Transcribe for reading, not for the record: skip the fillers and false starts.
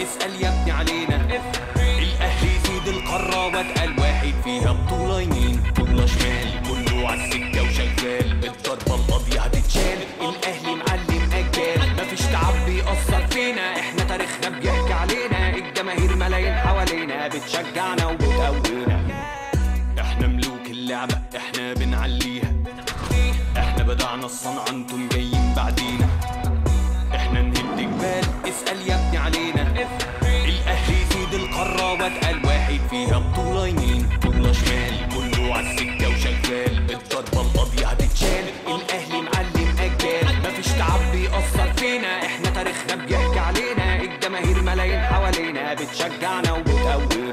اسأل يا ابني علينا. الاهلي يفيد القارة واتقل واحد فيها، بطولة يمين بطولة شمال كله عالسكة وشغال، الضربة القاضية هتتشال. الاهلي معلم اجيال مفيش تعب بيأثر فينا، احنا تاريخنا بيحكي علينا، الجماهير ملايين حوالينا بتشجعنا وبتقوينا. احنا ملوك اللعبة احنا بنعليها، احنا بدعنا الصنعة انتم جايين بعدينا، احنا نهد جبال اسأل يا ابني علينا. الاهلي يفيد القارة واتقل واحد فيها، بطولة يمين بطولة شمال كله عالسكة وشغال، الضربة القاضية هتتشال. الاهلي معلم اجيال مفيش تعب بيأثر فينا، احنا تاريخنا بيحكي علينا، الجماهير ملايين حوالينا بتشجعنا وبتقوينا.